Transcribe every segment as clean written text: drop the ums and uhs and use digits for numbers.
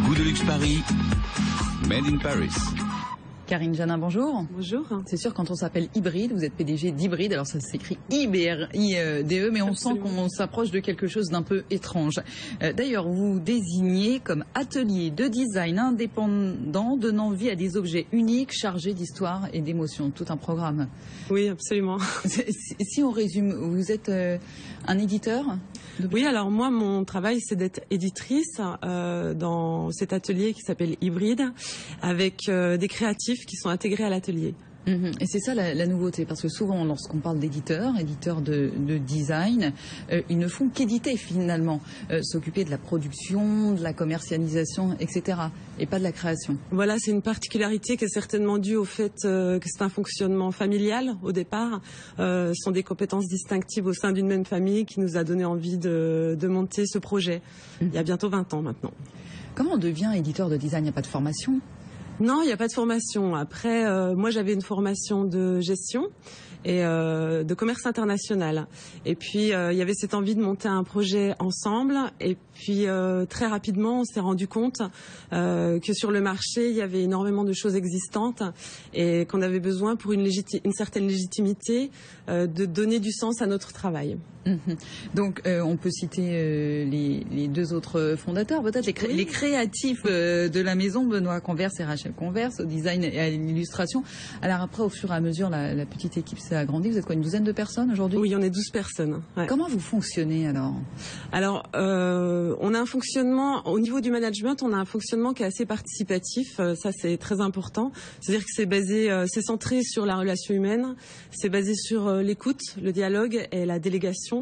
Goût de luxe Paris, Made in Paris. Karine Janin, bonjour. Bonjour. C'est sûr, quand on s'appelle Hybride, vous êtes PDG d'Hybride, alors ça s'écrit I-B-R-I-D-E, mais on sent qu'on s'approche de quelque chose d'un peu étrange. D'ailleurs, vous vous désignez comme atelier de design indépendant, donnant vie à des objets uniques, chargés d'histoire et d'émotions. Tout un programme. Oui, absolument. Si on résume, vous êtes un éditeur ? Oui, alors moi, mon travail, c'est d'être éditrice dans cet atelier qui s'appelle Hybride, avec des créatifs qui sont intégrés à l'atelier. Et c'est ça la nouveauté, parce que souvent, lorsqu'on parle d'éditeurs de design, ils ne font qu'éditer finalement, s'occuper de la production, de la commercialisation, etc., et pas de la création. Voilà, c'est une particularité qui est certainement due au fait que c'est un fonctionnement familial au départ. Ce sont des compétences distinctives au sein d'une même famille qui nous a donné envie de monter ce projet, il y a bientôt 20 ans maintenant. Comment on devient éditeur de design? Il n'y a pas de formation? Non, il n'y a pas de formation. Après, moi, j'avais une formation de gestion et de commerce international. Et puis, il y avait cette envie de monter un projet ensemble. Et puis, très rapidement, on s'est rendu compte que sur le marché, il y avait énormément de choses existantes et qu'on avait besoin, pour une certaine légitimité, de donner du sens à notre travail. Donc, on peut citer les deux autres fondateurs, peut-être les créatifs de la maison, Benoît Converse et Rachel Converse, au design et à l'illustration. Alors après, au fur et à mesure, la petite équipe s'est agrandie. Vous êtes quoi, une douzaine de personnes aujourd'hui? Oui, il y en a 12 personnes. Ouais. Comment vous fonctionnez alors? Alors, on a un fonctionnement, au niveau du management, on a un fonctionnement qui est assez participatif. Ça, c'est très important. C'est-à-dire que c'est basé, c'est centré sur la relation humaine, c'est basé sur l'écoute, le dialogue et la délégation.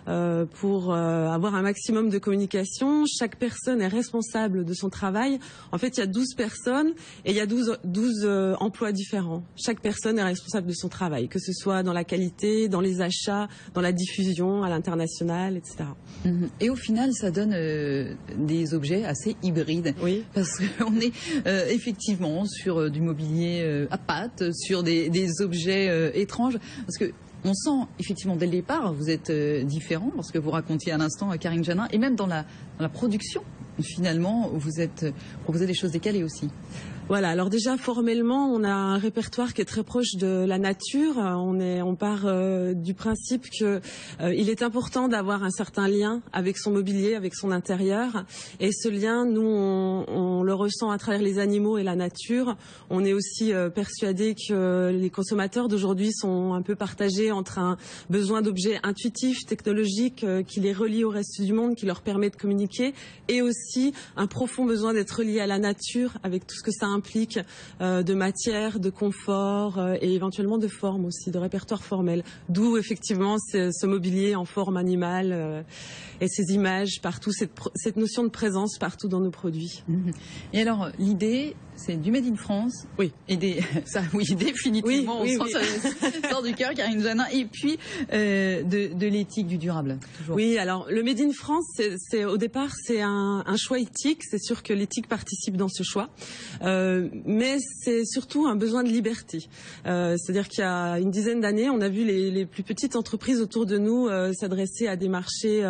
Pour avoir un maximum de communication. Chaque personne est responsable de son travail. En fait, il y a 12 personnes et il y a 12 emplois différents. Chaque personne est responsable de son travail, que ce soit dans la qualité, dans les achats, dans la diffusion à l'international, etc. Et au final, ça donne des objets assez hybrides. Oui. Parce qu'on est effectivement sur du mobilier à pattes, sur des objets étranges. Parce que on sent effectivement dès le départ, vous êtes différent, parce que vous racontiez à l'instant Karine Janin, et même dans la production, finalement, vous proposez des choses décalées aussi. Voilà, alors déjà formellement, on a un répertoire qui est très proche de la nature. On part du principe que il est important d'avoir un certain lien avec son mobilier, avec son intérieur. Et ce lien, nous, on le ressent à travers les animaux et la nature. On est aussi persuadé que les consommateurs d'aujourd'hui sont un peu partagés entre un besoin d'objets intuitifs, technologiques, qui les relient au reste du monde, qui leur permet de communiquer, et aussi un profond besoin d'être lié à la nature, avec tout ce que ça implique de matière, de confort et éventuellement de forme aussi, de répertoire formel. D'où effectivement ce mobilier en forme animale et ces images partout, cette notion de présence partout dans nos produits. Et alors, l'idée, c'est du Made in France. Oui. Et ça, oui, définitivement, oui, on sent ça sort du cœur, Karine Janin. Et puis, de l'éthique, du durable. Toujours. Oui, alors, le Made in France, au départ, c'est un choix éthique. C'est sûr que l'éthique participe dans ce choix. Mais c'est surtout un besoin de liberté. C'est-à-dire qu'il y a une dizaine d'années, on a vu les plus petites entreprises autour de nous s'adresser à des marchés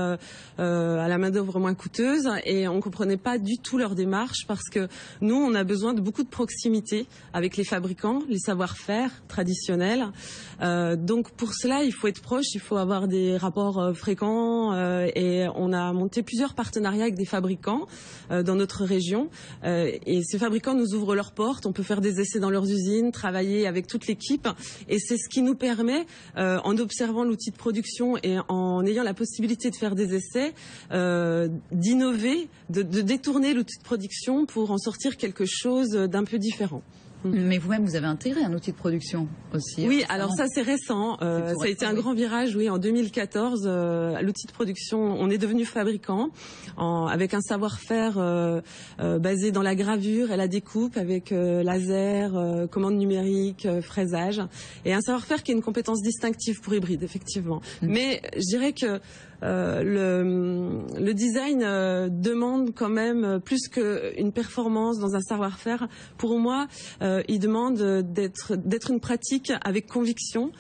à la main-d'œuvre moins coûteuse, et on comprenait pas du tout leur démarche, parce que nous, on a besoin de beaucoup de proximité avec les fabricants, les savoir-faire traditionnels. Donc pour cela, il faut être proche, il faut avoir des rapports fréquents, et on a monté plusieurs partenariats avec des fabricants dans notre région, et ces fabricants nous ouvrent leurs portes. On peut faire des essais dans leurs usines, travailler avec toute l'équipe, et c'est ce qui nous permet, en observant l'outil de production et en ayant la possibilité de faire des essais, d'innover, de détourner l'outil de production pour en sortir quelque chose d'un peu différent. Mais vous-même, vous avez intégré un outil de production aussi. Oui, alors ça c'est récent. Ça a été un grand virage, oui, en 2014. L'outil de production, on est devenu fabricant avec un savoir-faire basé dans la gravure et la découpe, avec laser, commande numérique, fraisage, et un savoir-faire qui est une compétence distinctive pour Hybride, effectivement. Mais je dirais que le design demande quand même plus qu'une performance dans un savoir-faire. Pour moi, il demande d'être une pratique avec conviction,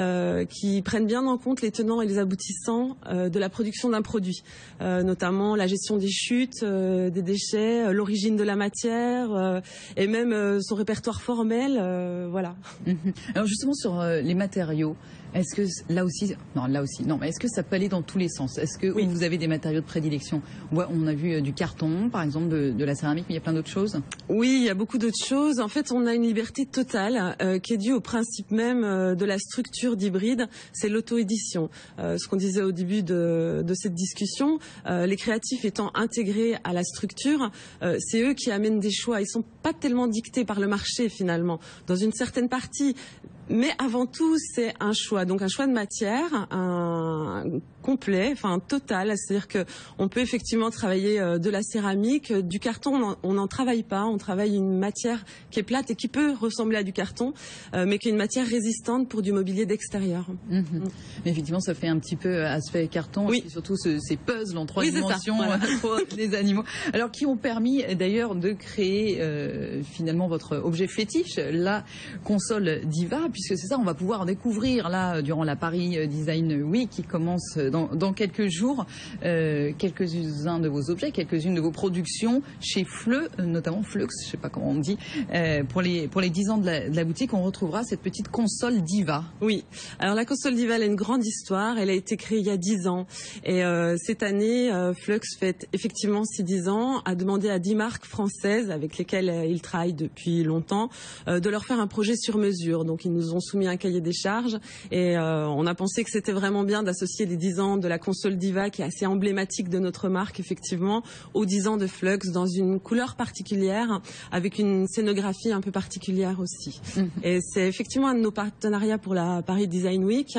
qui prenne bien en compte les tenants et les aboutissants de la production d'un produit, notamment la gestion des chutes, des déchets, l'origine de la matière et même son répertoire formel. Voilà. Alors justement sur les matériaux, est-ce que là aussi, mais est-ce que ça peut aller dans tous les sens? Est-ce que Oui. vous avez des matériaux de prédilection? On a vu du carton, par exemple, de la céramique, mais il y a plein d'autres choses. Oui, il y a beaucoup d'autres choses. En fait, on a une liberté totale qui est due au principe même de la structure d'hybride, c'est l'auto-édition. Ce qu'on disait au début de cette discussion, les créatifs étant intégrés à la structure, c'est eux qui amènent des choix. Ils sont pas tellement dictés par le marché finalement, dans une certaine partie. Mais avant tout, c'est un choix. Donc un choix de matière, un complet, enfin total. C'est-à-dire que on peut effectivement travailler de la céramique, du carton. On n'en travaille pas. On travaille une matière qui est plate et qui peut ressembler à du carton, mais qui est une matière résistante pour du mobilier d'extérieur. Mais effectivement, ça fait un petit peu aspect carton, Oui. et surtout ces puzzles en 3 Oui, c'est ça, dimensions voilà. pour les animaux. Alors qui ont permis d'ailleurs de créer finalement votre objet fétiche, la console Diva, puisque c'est ça, on va pouvoir découvrir là durant la Paris Design Week qui commence dans quelques jours, quelques-uns de vos objets, quelques-unes de vos productions chez Fleu, notamment Flux, je sais pas comment on dit, pour les 10 ans de la boutique, on retrouvera cette petite console Diva. Oui. Alors la console Diva, elle a une grande histoire. Elle a été créée il y a 10 ans. Et cette année, Flux fête effectivement ses 10 ans, a demandé à 10 marques françaises avec lesquelles il travaille depuis longtemps de leur faire un projet sur mesure. Donc ils nous ont soumis un cahier des charges et on a pensé que c'était vraiment bien d'associer les 10 ans de la console Diva, qui est assez emblématique de notre marque effectivement, aux 10 ans de Flux dans une couleur particulière, avec une scénographie un peu particulière aussi. Et c'est effectivement un de nos partenariats pour la Paris Design Week.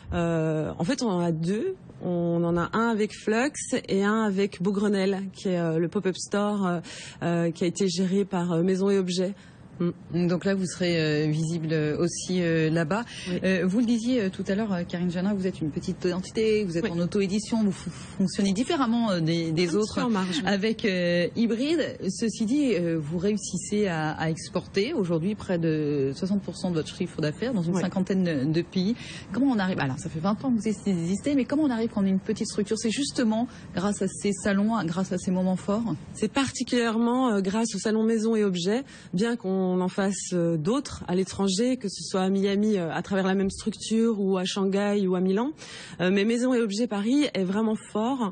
En fait, on en a deux. On en a un avec Flux et un avec Beaugrenelle, qui est le pop-up store qui a été géré par Maison et Objets. Donc là, vous serez visible aussi là-bas. Oui. Vous le disiez tout à l'heure, Karine Janin, vous êtes une petite entité, vous êtes Oui. en auto-édition, vous fonctionnez différemment des autres en marge, oui. avec Hybride. Ceci dit, vous réussissez à exporter aujourd'hui près de 60% de votre chiffre d'affaires dans une Oui. cinquantaine de pays. Comment on arrive? Alors, ça fait 20 ans que vous existez, mais comment on arrive quand on est une petite structure? C'est justement grâce à ces salons, grâce à ces moments forts? C'est particulièrement grâce au salon Maison et Objets, bien qu'on en fasse d'autres à l'étranger, que ce soit à Miami à travers la même structure, ou à Shanghai ou à Milan. Mais Maison et Objets Paris est vraiment fort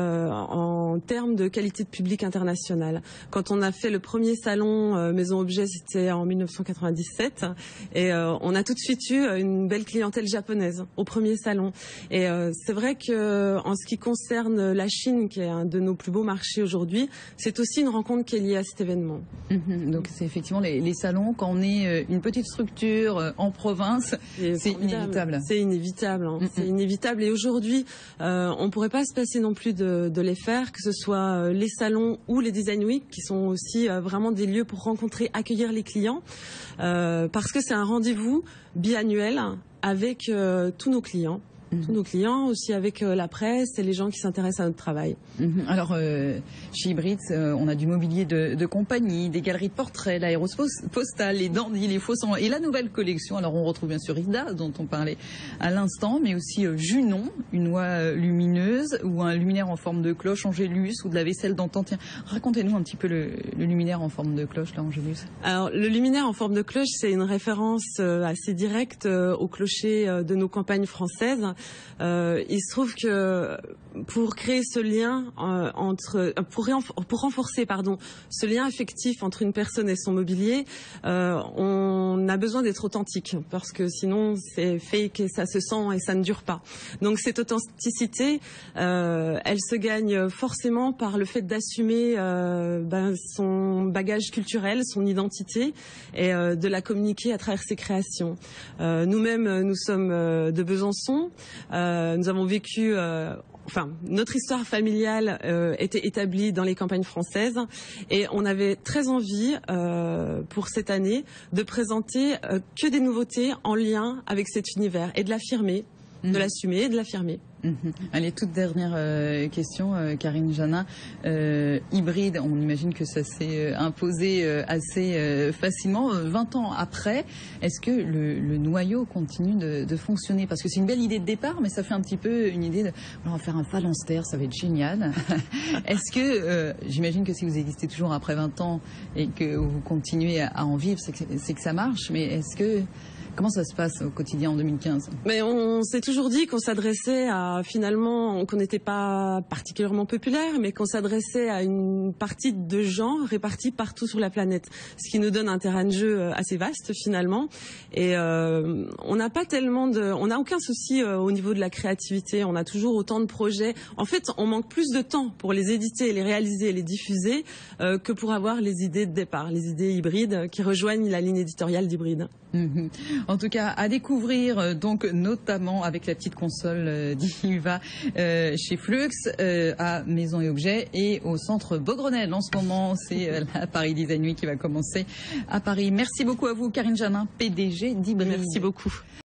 en termes de qualité de public international. Quand on a fait le premier salon Maison Objets, c'était en 1997, et on a tout de suite eu une belle clientèle japonaise au premier salon. Et c'est vrai que en ce qui concerne la Chine, qui est un de nos plus beaux marchés aujourd'hui, c'est aussi une rencontre qui est liée à cet événement. Donc c'est effectivement les salons, quand on est une petite structure en province, c'est inévitable. C'est inévitable. Hein. C'est inévitable. Et aujourd'hui, on ne pourrait pas se passer non plus de les faire, que ce soit les salons ou les Design Week, qui sont aussi vraiment des lieux pour rencontrer, accueillir les clients, parce que c'est un rendez-vous biannuel avec tous nos clients. Tous nos clients, aussi avec la presse et les gens qui s'intéressent à notre travail. Alors, chez Hybride, on a du mobilier de compagnie, des galeries de portraits, l'aéropostale, les dandys, les faussons et la nouvelle collection. Alors, on retrouve bien sûr Ida, dont on parlait à l'instant, mais aussi Junon, une oie lumineuse ou un luminaire en forme de cloche, Angélus, ou de la vaisselle d'antan. Tiens, racontez-nous un petit peu le luminaire en forme de cloche, là, Angélus. Alors, le luminaire en forme de cloche, c'est une référence assez directe au clocher de nos campagnes françaises. Il se trouve que pour créer ce lien pour renforcer ce lien affectif entre une personne et son mobilier, on a besoin d'être authentique, parce que sinon c'est fake et ça se sent et ça ne dure pas. Donc cette authenticité, elle se gagne forcément par le fait d'assumer son bagage culturel, son identité, et de la communiquer à travers ses créations. Nous-mêmes, nous sommes de Besançon. Nous avons vécu, notre histoire familiale était établie dans les campagnes françaises, et on avait très envie, pour cette année, de présenter que des nouveautés en lien avec cet univers et de l'affirmer, de l'assumer et de l'affirmer. Allez, toute dernière question, Karine Janin. Hybride, on imagine que ça s'est imposé assez facilement. 20 ans après, est-ce que le noyau continue de fonctionner? Parce que c'est une belle idée de départ, mais ça fait un petit peu une idée de on va faire un phalanstère, ça va être génial. Est-ce que, j'imagine que si vous existez toujours après 20 ans et que vous continuez à en vivre, c'est que ça marche, mais est-ce que... Comment ça se passe au quotidien en 2015? Mais on s'est toujours dit qu'on s'adressait à, finalement, qu'on n'était pas particulièrement populaire, mais qu'on s'adressait à une partie de gens répartis partout sur la planète. Ce qui nous donne un terrain de jeu assez vaste, finalement. Et on n'a pas tellement on n'a aucun souci au niveau de la créativité. On a toujours autant de projets. En fait, on manque plus de temps pour les éditer, les réaliser, les diffuser, que pour avoir les idées de départ, les idées hybrides qui rejoignent la ligne éditoriale d'Hybride. En tout cas, à découvrir, donc notamment avec la petite console d'Iva chez Flux, à Maison et Objets et au centre Beaugrenelle. En ce moment, c'est la Paris Design Week qui va commencer à Paris. Merci beaucoup à vous, Karine Janin, PDG d'Hybride. Merci beaucoup.